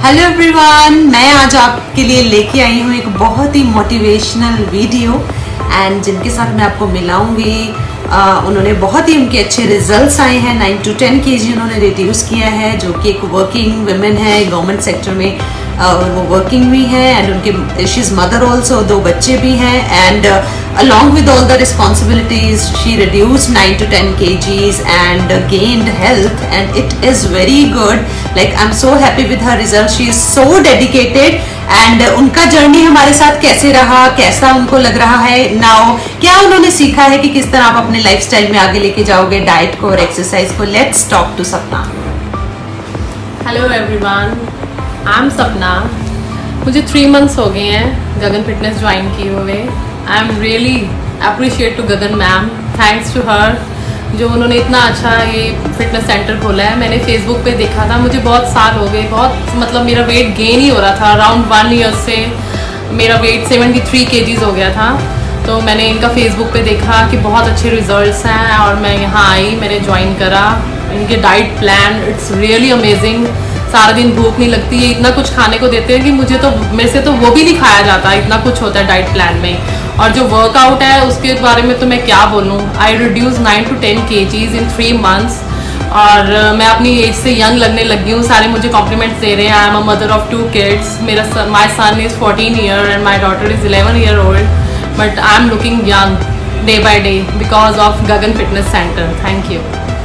Hello everyone, मैं आज आपके लिए लेके आई हूँ एक बहुत ही मोटिवेशनल वीडियो एंड जिनके साथ मैं आपको मिलाऊंगी। उन्होंने बहुत ही उनके अच्छे रिजल्ट्स आए हैं। 9 to 10 kg उन्होंने रिड्यूस किया है, जो कि एक वर्किंग वुमेन है गवर्नमेंट सेक्टर में। वो वर्किंग भी है एंड उनके शी इज मदर ऑल्सो, 2 बच्चे भी हैं and along with all the responsibilities she reduced 9 to 10 kgs and gained health, and it is very good. Like I'm so happy with her results. She is so dedicated and उनका journey हमारे साथ कैसे रहा, कैसा उनको लग रहा है नाउ, क्या उन्होंने सीखा है कि किस तरह आप अपने लाइफस्टाइल में आगे लेके जाओगे डाइट को और एक्सरसाइज को। Let's talk to Sapna. Hello everyone, I am Sapna. मुझे 3 months हो गए हैं गगन फिटनेस ज्वाइन किए हुए। I am really appreciate to Gagan ma'am, thanks to her, जो उन्होंने इतना अच्छा ये फिटनेस सेंटर खोला है। मैंने फेसबुक पे देखा था, मुझे बहुत साल हो गए, बहुत मतलब मेरा वेट गेन ही हो रहा था। अराउंड 1 year से मेरा वेट 73 kgs हो गया था। तो मैंने इनका फेसबुक पे देखा कि बहुत अच्छे रिजल्ट्स हैं और मैं यहाँ आई, मैंने ज्वाइन करा। इनके diet plan it's really amazing. सारा दिन भूख नहीं लगती है, इतना कुछ खाने को देते हैं कि मेरे से तो वो भी नहीं खाया जाता, इतना कुछ होता है डाइट प्लान में। और जो वर्कआउट है उसके बारे में तो मैं क्या बोलूँ। I reduce 9 to 10 kgs in 3 months और मैं अपनी एज से यंग लगने लगी हूँ। सारे मुझे कॉम्प्लीमेंट्स दे रहे हैं। I am a mother of 2 kids। My son is 14 year and my daughter is 11 year old, but I am looking young day by day because of Gagan fitness centre. Thank you.